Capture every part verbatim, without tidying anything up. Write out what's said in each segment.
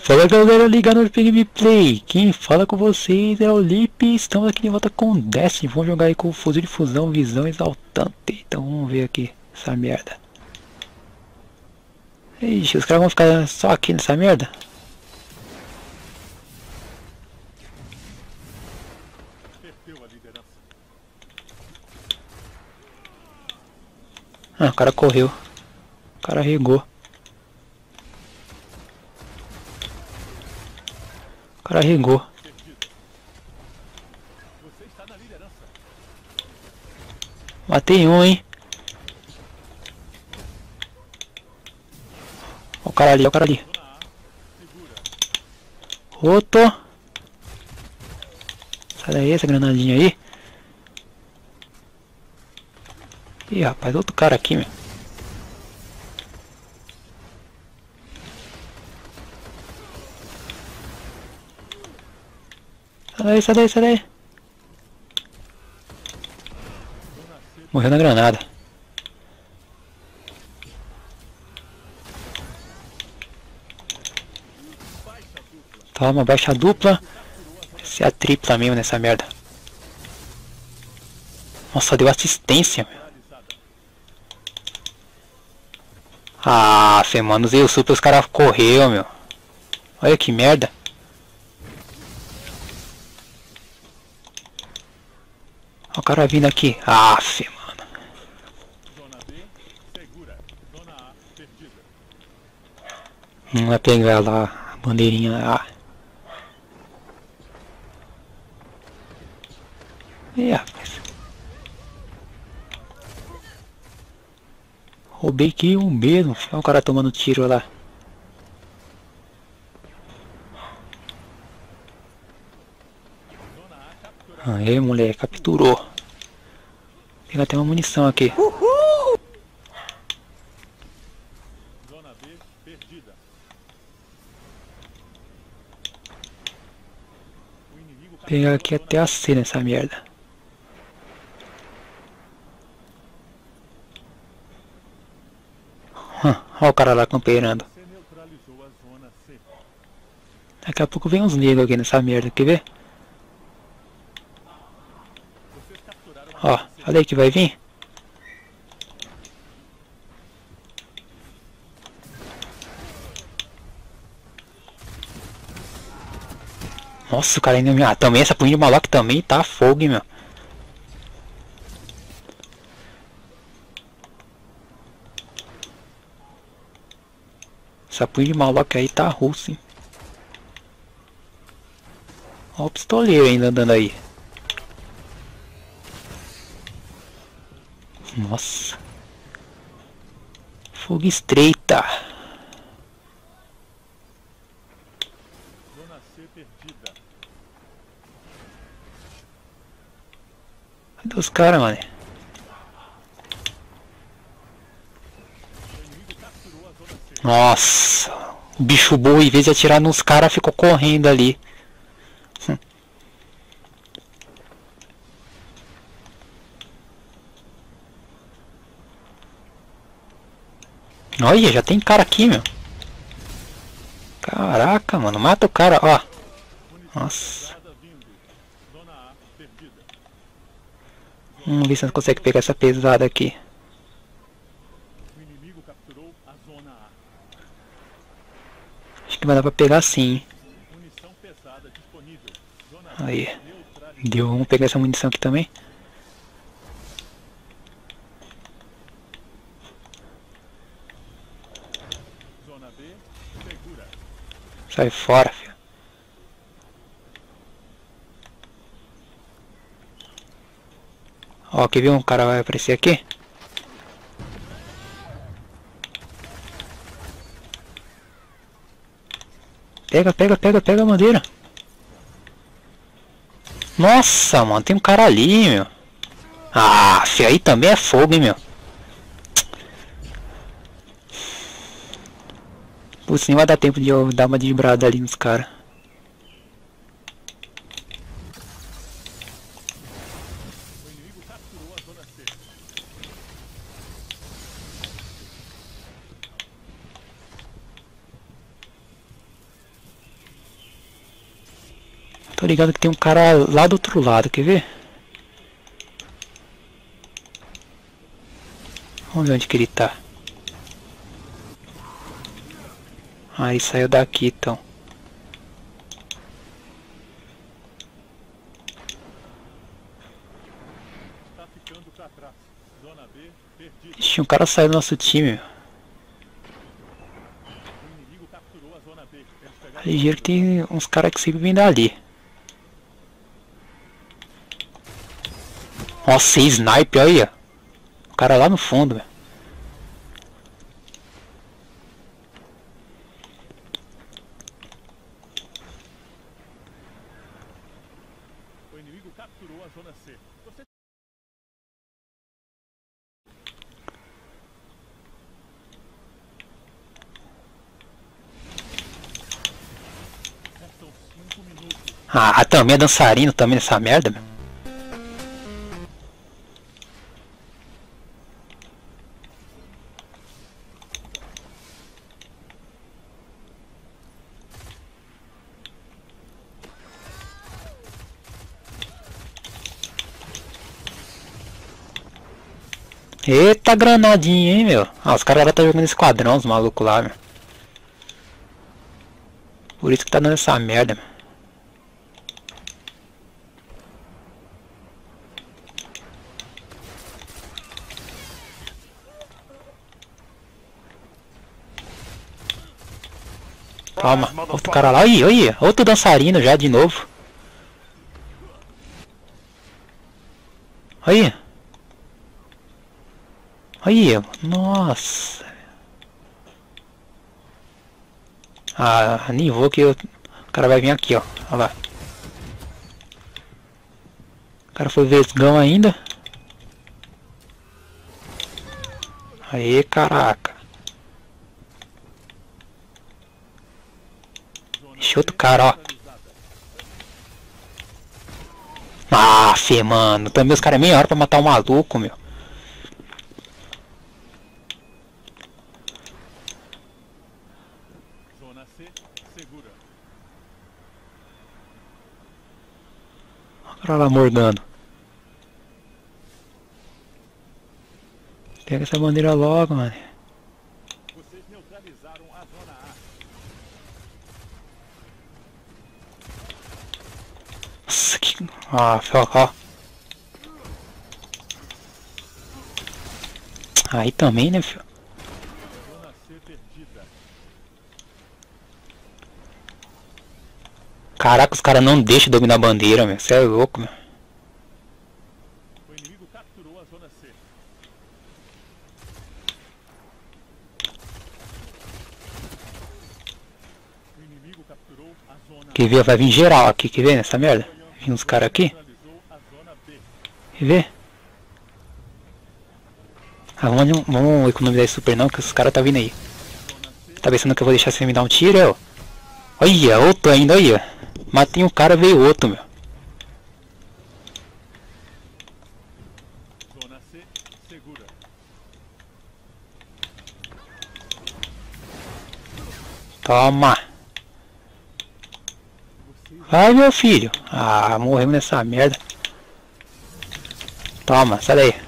Fala galera, ligado no Gameplay, quem fala com vocês é o Lipe. Estamos aqui de volta com o Destiny. Vamos jogar aí com o fuzil de fusão, visão exaltante. Então vamos ver aqui essa merda. Ixi, os caras vão ficar só aqui nessa merda. Ah, o cara correu. O cara regou. O cara regou. Matei um, hein. Olha o cara ali, olha o cara ali. Outro. Sai daí, essa granadinha aí. Ih, rapaz, outro cara aqui, meu. Sai daí, sai daí, sai daí. Morreu na granada. Toma, baixa dupla. Essa é a tripla mesmo nessa merda. Nossa, deu assistência, meu. Ah, cê, mano, usei o super, os caras correu, meu. Olha que merda. Olha o cara vindo aqui. Ah, cê, mano. Não vai pegar lá a bandeirinha. Ah. E rapaz. Roubei aqui um mesmo. Olha o cara tomando tiro lá. Aí, moleque, capturou. Tem até uma munição aqui. Uhul! Zona B perdida. Pegar aqui até a C nessa merda. Hum, olha o cara lá campeirando. Daqui a pouco vem uns negros aqui nessa merda, quer ver? Ó, falei que vai vir. Nossa, o cara ainda me... Ah, também essa punha de maloc também tá fogo, hein, meu. Essa punha de maloc aí tá russa, hein. Ó o pistoleiro ainda andando aí. Nossa. Fogo estreita. Zona C perdida. Cadê os caras, mano? Nossa. O bicho bom, em vez de atirar nos caras, ficou correndo ali. Hum. Olha, já tem cara aqui, meu. Caraca, mano. Mata o cara, ó. Nossa. Vamos ver se nós conseguimos pegar essa pesada aqui. Acho que vai dar pra pegar sim. Aí. Deu. Vamos pegar essa munição aqui também. Sai fora, filho. Ó, quer ver um cara vai aparecer aqui? Pega, pega, pega, pega a bandeira. Nossa, mano, tem um cara ali, meu. Ah, filho, aí também é fogo, hein, meu. Putz, nem vai dar tempo de eu dar uma debrada ali nos caras. Tô ligado que tem um cara lá do outro lado, quer ver? Vamos ver onde que ele tá. Ah, ele saiu daqui então. Tá ficando pra trás. Zona B perdida. Ixi, um cara saiu do nosso time, meu. O inimigo capturou a zona B. Eles pegaram É ligeiro que tem uns caras que sempre vêm dali. Nossa, sniper, olha. O cara lá no fundo, velho. o inimigo capturou a zona C. Você... Restam cinco minutos. Ah, também é dançarino também nessa merda, meu. Eita granadinha, hein, meu. Ah, os caras lá tá jogando esquadrão, os malucos lá, meu. Por isso que tá dando essa merda, meu. Toma, outro cara lá. Aí, aí, outro dançarino já de novo. Aí. Aí, nossa. Ah, nem vou que eu... o cara vai vir aqui, ó. Olha lá. O cara foi vesgão ainda. Aí, caraca. Ixi, outro cara, ó. Ah, fê, mano. Também os caras é meia hora pra matar o maluco, meu. Zona C segura. Olha lá, mordando. Pega essa bandeira logo, mano. Vocês neutralizaram a zona A. Nossa, que... Ah, ó, ó. Aí também, né, filho? Zona C perdida. Caraca, os caras não deixam dominar a bandeira, meu. Você é louco, meu. O inimigo capturou a zona C. O inimigo capturou a zona Quer ver? Vai vir geral aqui, quer ver nessa merda? Vem uns caras aqui. neutralizou a zona B. Quer ver? Ah, vamos, vamos economizar esse super não, que os caras tá vindo aí. Tá pensando que eu vou deixar você me dar um tiro, é, ó? Olha, outro ainda, olha. Matei um cara, veio outro, meu. Zona C segura. Toma. Vai, meu filho. Ah, morremos nessa merda. Toma, sai daí.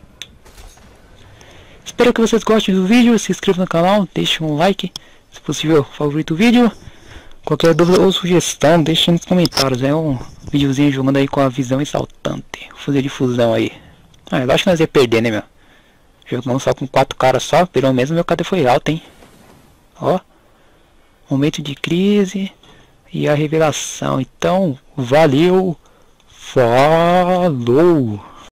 Espero que vocês gostem do vídeo. Se inscreva no canal, deixe um like. Se possível, favorito o vídeo. Qualquer dúvida ou sugestão, deixe nos comentários. É um videozinho jogando aí com a visão exaltante. Fazer difusão aí. Ah, eu acho que nós ia perder, né, meu? Jogamos só com quatro caras só. Pelo menos meu K D foi alto, hein? Ó. Momento de crise. E a revelação. Então, valeu. Falou.